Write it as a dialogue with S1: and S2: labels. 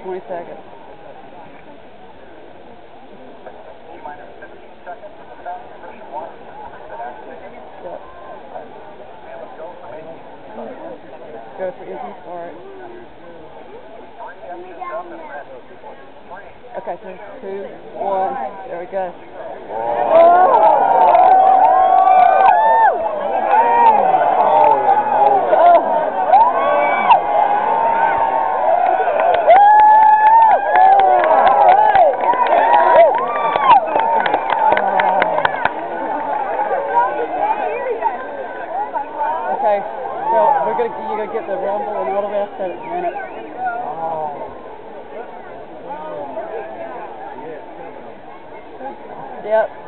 S1: 20 seconds. Yep. Go for easy start. Okay, 3, 2, 1. There we go. Okay, so you're gonna get the rumble and all the rest of it in a minute. Yep.